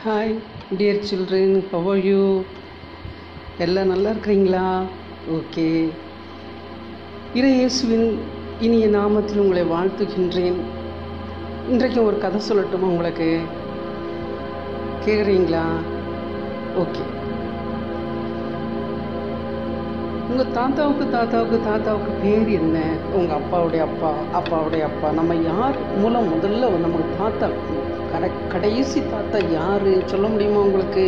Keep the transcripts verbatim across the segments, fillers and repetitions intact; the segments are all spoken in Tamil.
Hi dear children, how are you? எல்லாம் நல்லா இருக்கிறீங்களா? ஓகே. இறை இயேசுவின் இனிய நாமத்தில் உங்களை வாழ்த்துகின்றேன். இன்றைக்கு ஒரு கதை சொல்லட்டுமா உங்களுக்கு? கேட்குறீங்களா? ஓகே. உங்கள் தாத்தாவுக்கு தாத்தாவுக்கு தாத்தாவுக்கு பேர் என்ன? உங்கள் அப்பாவுடைய அப்பா அப்பாவுடைய அப்பா நம்ம யார் மூலம் முதல்ல நமக்கு தாத்தா கடை கடைசி தாத்தா யார் சொல்ல முடியுமா உங்களுக்கு?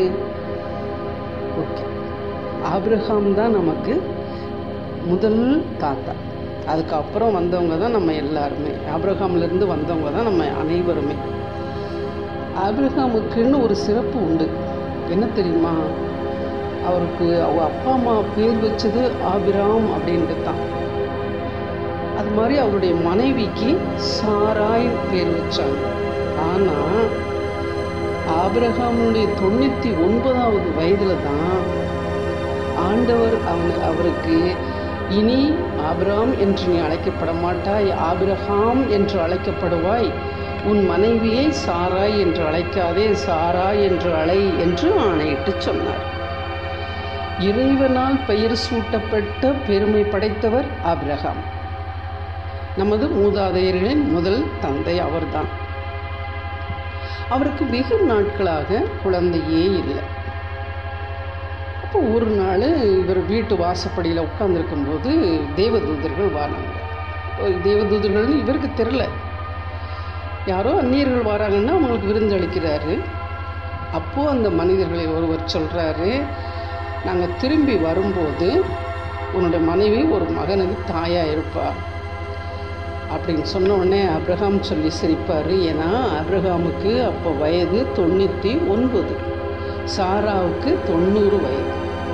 ஓகே, ஆபிரகாம் தான் நமக்கு முதல் தாத்தா. அதுக்கப்புறம் வந்தவங்க தான் நம்ம எல்லாருமே. ஆபிரகாம்லேருந்து வந்தவங்க தான் நம்ம அனைவருமே. ஆபிரகாமுக்குன்னு ஒரு சிறப்பு உண்டு. என்ன தெரியுமா? அவருக்கு அவங்க அப்பா அம்மா பேர் வச்சது ஆபிராம் அப்படின்ட்டு தான். அது மாதிரி அவருடைய மனைவிக்கு சாராய் பேர் வச்சாங்க. ஆனால் ஆபிரகாமுடைய தொண்ணூற்றி ஒன்பதாவது வயதில் தான் ஆண்டவர் அவன் அவருக்கு இனி ஆபிராம் என்று நீ அழைக்கப்பட மாட்டாய், ஆபிரகாம் என்று அழைக்கப்படுவாய், உன் மனைவியை சாராய் என்று அழைக்காதே, சாராய் என்று அழை என்று ஆணையிட்டு சொன்னார். இறைவனால் பெயர் சூட்டப்பட்ட பெருமை படைத்தவர் ஆபிரகாம். நமது மூதாதையர்களின் முதல் தந்தை அவர்தான். அவருக்கு வெகு நாட்களாக குழந்தையே இல்லை. அப்போ ஒரு நாள் இவர் வீட்டு வாசப்படியில் உட்கார்ந்துருக்கும் போது தேவதூதர்கள் வராங்க. தேவதூதர்கள் இவருக்கு தெரில, யாரோ அந்நியர்கள் வராங்கன்னா அவங்களுக்கு விருந்தளிக்கிறாரு. அப்போது அந்த மனிதர்களை ஒருவர் சொல்கிறாரு, நாங்கள் திரும்பி வரும்போது உன்னுடைய மனைவி ஒரு மகனுக்கு தாயாக இருப்பா அப்படின்னு சொன்ன உடனே ஆபிரகாம் சொல்லி சிரிப்பார். ஏன்னா ஆபிரகாமுக்கு அப்போ வயது தொண்ணூற்றி ஒன்பது, சாராவுக்கு தொண்ணூறு வயது.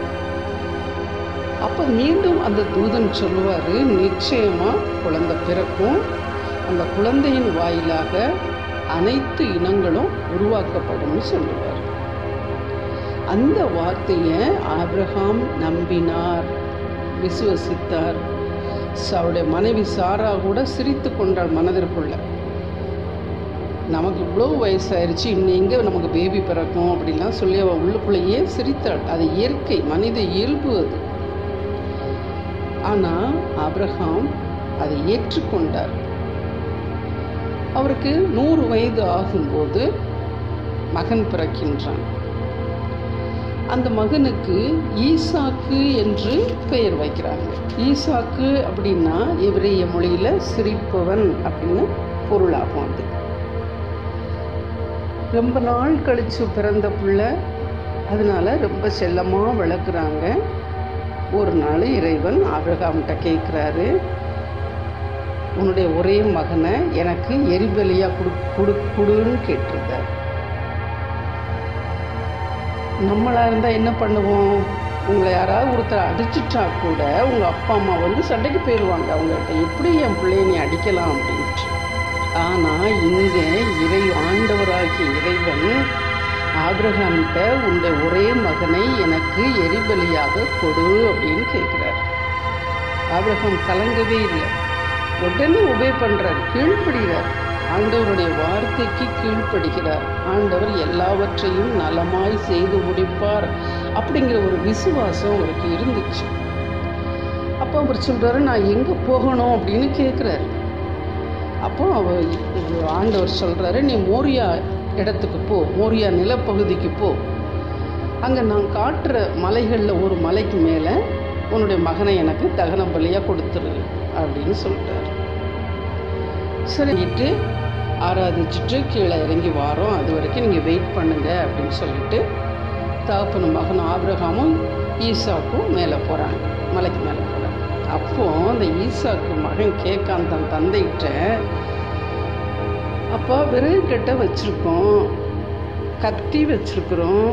அப்போ மீண்டும் அந்த தூதன் சொல்லுவார், நிச்சயமாக குழந்தை பிறக்கும், அந்த குழந்தையின் வாயிலாக அனைத்து இனங்களும் உருவாக்கப்படும் சொல்லுவார். அந்த வார்த்தையை ஆபிரகாம் நம்பினார், விசுவசித்தார். அவருடைய மனைவி சாரா கூட சிரித்து கொண்டாள் மனதிற்குள்ள. நமக்கு இவ்வளோ வயசாயிருச்சு, இன்னும் எங்கே நமக்கு பேபி பிறக்கும் அப்படின்லாம் சொல்லி அவள் உள்ளுக்குள்ளேயே சிரித்தாள். அது இயற்கை, மனித இயல்பு அது. ஆனால் ஆபிரகாம் அதை ஏற்றுக்கொண்டார். அவருக்கு நூறு வயது ஆகும்போது மகன் பிறக்கின்றான். அந்த மகனுக்கு ஈசாக்கு என்று பெயர் வைக்கிறாங்க. ஈசாக்கு அப்படின்னா எபிரேய மொழியில் சிரிப்பவன் அப்படின்னு பொருளாகும். அது ரொம்ப நாள் கழித்து பிறந்த பிள்ளை, அதனால ரொம்ப செல்லமாக வளர்க்குறாங்க. ஒரு நாள் இறைவன் ஆபிரகாம்கிட்ட கேட்குறாரு, உன்னுடைய ஒரே மகனை எனக்கு எரிபலியாக கொடு கொடு கொடுன்னு கேட்டிருந்தார். நம்மளாக இருந்தால் என்ன பண்ணுவோம்? உங்களை யாராவது ஒருத்தர் அடிச்சுட்டா கூட உங்கள் அப்பா அம்மா வந்து சண்டைக்கு போயிடுவாங்க அவங்கள்ட்ட, எப்படி என் பிள்ளைய நீ அடிக்கலாம் அப்படின்ட்டு. ஆனால் இங்கே இறை ஆண்டவராகிய இறைவன் ஆபிரகாம்கிட்ட உன்னுடைய ஒரே மகனை எனக்கு எரிபலியாக கொடு அப்படின்னு கேட்குறார். ஆபிரகாம் கலங்கவே இல்லை, உடனே உபே பண்ணுறார், கீழ்ப்படுகிறார். ஆண்டவருடைய வார்த்தைக்கு கீழ்ப்படுகிறார். ஆண்டவர் எல்லாவற்றையும் நலமாய் செய்து முடிப்பார் அப்படிங்கிற ஒரு விசுவாசம் அவருக்கு இருந்துச்சு. அப்போ அவர் சொல்கிறாரு, நான் எங்கே போகணும் அப்படின்னு கேட்குறாரு. அப்போ அவர் ஆண்டவர் சொல்கிறாரு, நீ மோரியா இடத்துக்கு போ, மோரியா நிலப்பகுதிக்கு போ, அங்கே நான் காட்டுற மலைகளில் ஒரு மலைக்கு மேலே உன்னுடைய மகனை எனக்கு தகன பலியாக கொடுத்துரு அப்படின்னு சொல்கிறார். சரிட்டு ஆராதிச்சுட்டு கீழே இறங்கி வாரோம், அது வரைக்கும் நீங்கள் வெயிட் பண்ணுங்க அப்படின்னு சொல்லிட்டு தகப்பனும் மகனும் ஆபிரகாமும் ஈசாக்கும் மேலே போகிறாங்க, மலைக்கு மேலே போகிறாங்க. அப்போது அந்த ஈசாக்கு மகன் கேட்கான் தன் தந்தைகிட்ட, அப்பா விறகு கட்டை வச்சுருக்கோம், கத்தி வச்சுருக்குறோம்,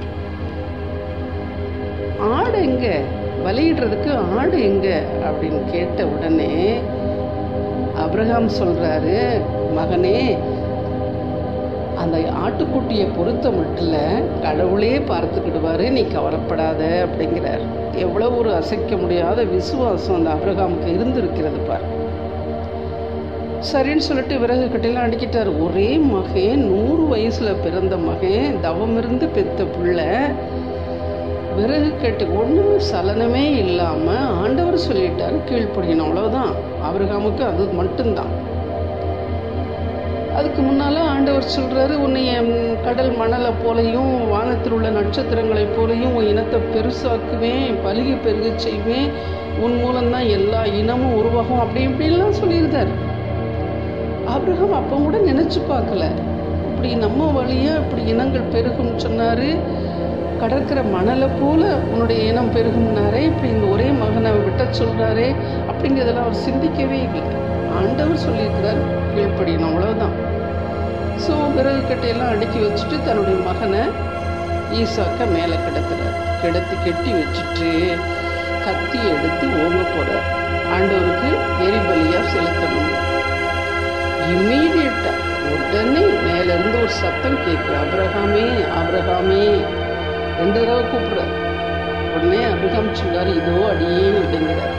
ஆடு எங்கே, பலியிடுறதுக்கு ஆடு எங்கே அப்படின்னு கேட்ட உடனே ஆபிரகாம் சொல்கிறாரு, மகனே அந்த ஆட்டுக்குட்டியை பொறுத்த மட்டும் கடவுளே பார்த்துக்கிடுவார், நீ கவலைப்படாத அப்படிங்கிறார். எவ்வளோ ஒரு அசைக்க முடியாத விசுவாசம் அந்த ஆபிரகாமுக்கு இருந்திருக்கிறது பார். சரின்னு சொல்லிட்டு விறகு கட்டையெல்லாம் அடிக்கிட்டார். ஒரே மகன், நூறு வயசில் பிறந்த மகன், தவமிருந்து பெத்த பிள்ளை, விறகு கட்டு ஒன்றுமே சலனமே இல்லாமல் ஆண்டவர் சொல்லிட்டார் கீழ்ப்படியணும், அவ்வளோதான். ஆபிரகாமுக்கு அது மட்டும்தான். அதுக்கு முன்னால் ஆண்டவர் சொல்கிறாரு, உன்னை என் கடல் மணலை போலையும் வானத்தில் உள்ள நட்சத்திரங்களைப் போலையும் உன் இனத்தை பெருசாக்குவேன், பலுகி பெருக செய்வேன், உன் மூலம்தான் எல்லா இனமும் உருவாகும், அப்படி இப்படின்லாம் சொல்லியிருந்தார். ஆபிரகாம் அப்போ கூட நினச்சி பார்க்கல, இப்படி நம்ம வழியாக இப்படி இனங்கள் பெருகும்னு சொன்னார். கடற்கரை மணலை போல் உன்னுடைய இனம் பெருகும்னாரே, இப்படி இந்த ஒரே மகனை விட்ட சொல்கிறாரே, அப்படிங்கிறதெல்லாம் அவர் சிந்திக்கவே இல்லை. ஆண்டவர் சொல்லியிருக்கிறார் கீழ்ப்படியணும், அவ்வளோதான். ஸோ விறகு கட்டையெல்லாம் அடுக்கி வச்சுட்டு தன்னுடைய மகனை ஈசாக்க மேலே கிடத்துறார். கிடத்தி கெட்டி வச்சுட்டு கத்தி எடுத்து ஓங்க போகிறார். ஆண்டவருக்கு எரிபலியாக செலுத்தணும். இம்மீடியட்டாக உடனே மேலேருந்து ஒரு சத்தம் கேட்குற, ஆபிரகாமே ஆபிரகாமே, ரெண்டு தடவை கூப்பிட்றார். உடனே ஆபிரகாம் சொல்றார், இதோ அடியே அப்படிங்கிறார்.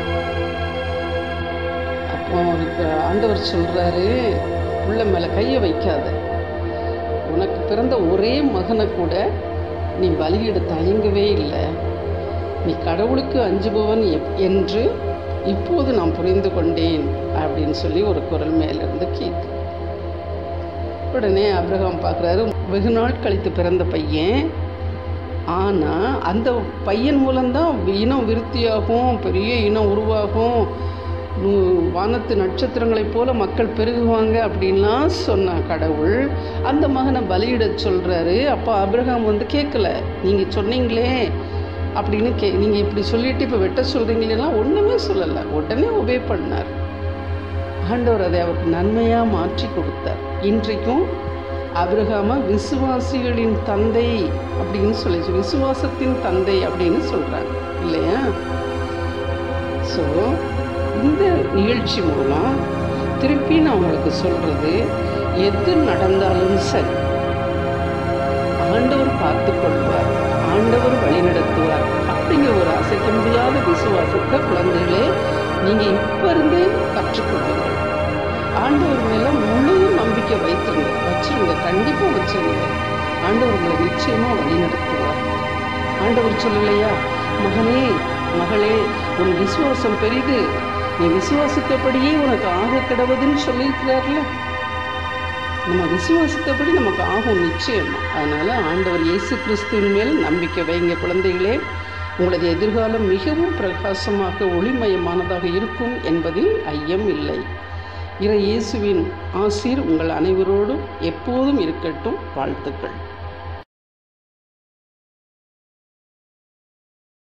அப்போ அவருக்கு ஆண்டவர் சொல்கிறாரு, உள்ள மேலே கையை வைக்காத, உனக்கு பிறந்த ஒரே மகனை கூட நீ பலியிட தயங்கவே இல்லை, நீ கடவுளுக்கு அஞ்சுபவன் என்று இப்போது நான் புரிந்து கொண்டேன் அப்படின்னு சொல்லி ஒரு குரல் மேலிருந்து கேட்கு. உடனே ஆபிரகாம் பார்க்குறாரு, வெகு நாள் கழித்து பிறந்த பையன், ஆனால் அந்த பையன் மூலம்தான் இனம் விருத்தியாகும், பெரிய இனம் உருவாகும், வானத்து நட்சத்திரங்களைப் போல மக்கள் பெருகுவாங்க அப்படின்லாம் சொன்ன கடவுள் அந்த மகனை பலியிட சொல்கிறாரு. அப்போ ஆபிரகாம் வந்து கேட்கல, நீங்கள் சொன்னீங்களே அப்படின்னு கே நீங்கள் இப்படி சொல்லிட்டு இப்போ வெட்ட சொல்கிறீங்களா, ஒன்றுமே சொல்லலை, உடனே ஒபே பண்ணார். ஆண்டவர் அதை அவருக்கு நன்மையாக மாற்றி கொடுத்தார். இன்றைக்கும் ஆபிரகாம விசுவாசிகளின் தந்தை அப்படின்னு சொல்லி, விசுவாசத்தின் தந்தை அப்படின்னு சொல்கிறாங்க இல்லையா? ஸோ இந்த நிகழ்ச்சி மூலம் திருப்பி நான் உங்களுக்கு சொல்கிறது, எது நடந்தாலும் சரி ஆண்டவர் பார்த்து கொள்வார், ஆண்டவர் வழி நடத்துவார் அப்படிங்கிற ஒரு அசைக்க முடியாத விசுவாசத்தை குழந்தைகளே நீங்கள் இப்போ இருந்தே கற்றுக்கொள்ளுங்கள். ஆண்டவர் மேலே முழு நம்பிக்கை வைத்துருங்க, வச்சுருங்க, கண்டிப்பாக வச்சுருங்க. ஆண்டவர் உங்களை நிச்சயமாக வழி நடத்துவார். ஆண்டவர் சொல்லலையா, மகனே மகளே உன் விசுவாசம் பெரிது, நீ விசுவாசித்தபடியே உனக்கு ஆக கிடவதுன்னு சொல்லியிருக்கிறார்ல. நம்ம விசுவாசித்தபடி நமக்கு ஆகும் நிச்சயமா. அதனால் ஆண்டவர் இயேசு கிறிஸ்துவின் மேல் நம்பிக்கை வைங்க குழந்தைகளே. உங்களது எதிர்காலம் மிகவும் பிரகாசமாக ஒளிமயமானதாக இருக்கும் என்பதில் ஐயம் இல்லை. இறை இயேசுவின் ஆசீர் உங்கள் அனைவரோடும் எப்போதும் இருக்கட்டும். வாழ்த்துக்கள்.